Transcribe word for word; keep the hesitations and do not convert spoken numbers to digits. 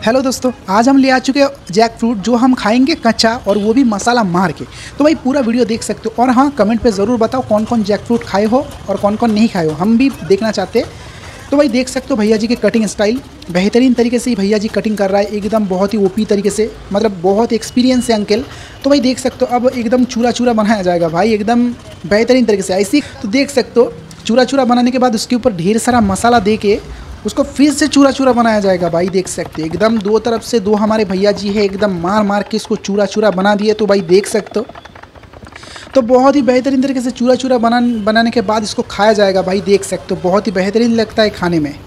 Hello दोस्तों, आज हम ले आ चुके हैं जैक फ्रूट जो हम खाएंगे कच्चा और वो भी मसाला मार के। तो भाई पूरा वीडियो देख सकते हो और हाँ कमेंट पे ज़रूर बताओ कौन कौन जैक फ्रूट खाए हो और कौन कौन नहीं खाए हो, हम भी देखना चाहते हैं। तो भाई देख सकते हो भैया जी के कटिंग स्टाइल बेहतरीन तरीके से ही भैया जी कटिंग कर रहा है, एकदम बहुत ही ओपी तरीके से, मतलब बहुत एक्सपीरियंस है अंकल। तो भाई देख सकते हो अब एकदम चूरा चूरा बनाया जाएगा भाई, एकदम बेहतरीन तरीके से ऐसी। तो देख सकते हो चूरा चूरा बनाने के बाद उसके ऊपर ढेर सारा मसाला दे के उसको फिर से चूरा चूरा बनाया जाएगा भाई। देख सकते हो एकदम दो तरफ से दो हमारे भैया जी है, एकदम मार मार के इसको चूरा चूरा बना दिए। तो भाई देख सकते हो तो बहुत ही बेहतरीन तरीके से चूरा चूरा बना बनाने के बाद इसको खाया जाएगा भाई। देख सकते हो बहुत ही बेहतरीन लगता है खाने में।